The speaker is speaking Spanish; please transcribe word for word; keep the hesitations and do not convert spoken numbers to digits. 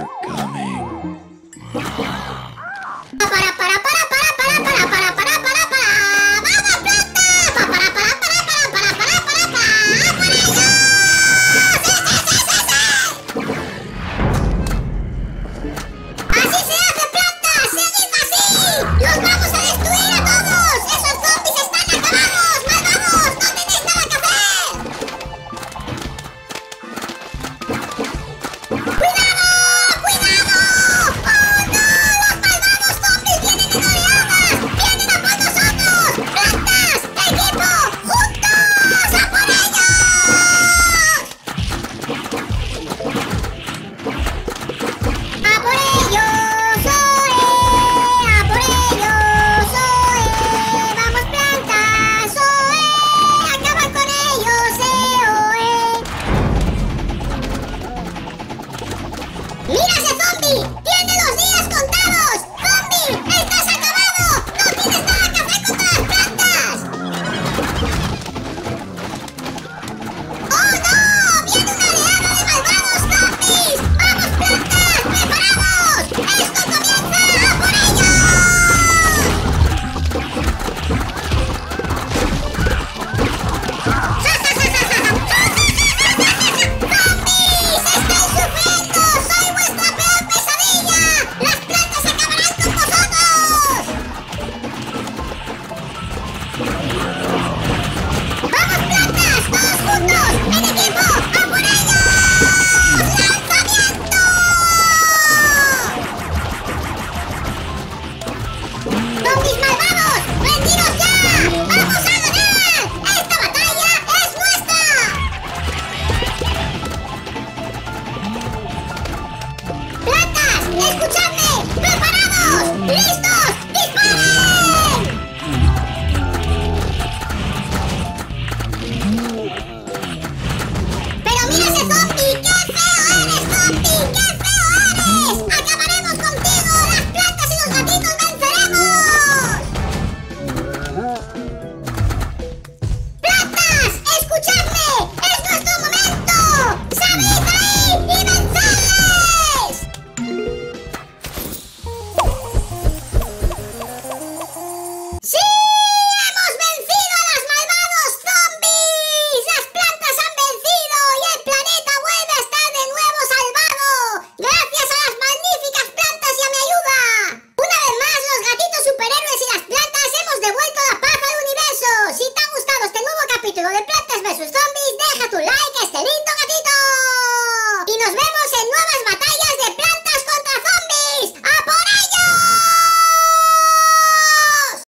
coming. Para, para, para, para, para, para, para, para, para, para. ¡Vamos, planta! Para, para, para, para, para, para, para, para, para. ¡Para ello! ¡Sí, sí, sí, sí, sí! ¡Así se hace, planta! ¡Seguid así! ¡Los vamos a destruir a todos! ¡Esos zombies están acabados! ¡Malvados! ¡No tenéis nada que hacer! ¡Cuidado! ¡Cuidado! ¡Oh, no! ¡Los malvados zombies vienen en oleadas! ¡Vienen a por nosotros! ¡Plantas! ¡Equipo! ¡Juntos! ¡A por ellos! ¡A por ellos! ¡Oe! ¡A por ellos! ¡Oe! ¡Vamos, plantas! ¡Oe! ¡Acaban con ellos! ¡Eh! ¡Oe! ¡Mira ese zombie! ¡Tiene los días contados! ¡Zombie! ¡Estás acabado! ¡No tienes nada que hacer contra las plantas! ¡Oh, no! ¡Viene una oleada de malvados zombies! ¡Vamos, plantas! ¡Preparados! ¡Esto comienza! ¡A por ellos! ¡Zombies! ¡Estáis sufriendo! ¡Soy vuestra peor pesadilla! ¡Las plantas acabarán con vosotros! ¡Vamos, plantas! ¡Todos juntos! ¡En equipo! ¡A por ellos! ¡Lanzamiento! ¡Zombies malvados! ¡Rendiros ya! ¡Vamos a ganar! ¡Esta batalla es nuestra! ¡Plantas! ¡Escuchadme! ¡Preparados! ¡Listos! ¡Disparen! ¡Pero mira ese zombie! ¡Qué feo eres, zombie! ¡Qué feo eres! ¡Acabaremos contigo! ¡Las plantas y los gatitos venceremos! ¡Plantas! ¡Escuchadme! ¡Es nuestro momento! ¡Salid de ahí y vencedles! ¡Sí! ¡Hemos vencido a los malvados zombies! ¡Las plantas han vencido y el planeta vuelve a estar de nuevo salvado! ¡Gracias a las magníficas plantas y a mi ayuda! Una vez más, los gatitos superhéroes y las plantas hemos devuelto la paz al universo. Si te ha gustado este nuevo capítulo de Plantas versus Zombies, deja tu like a este lindo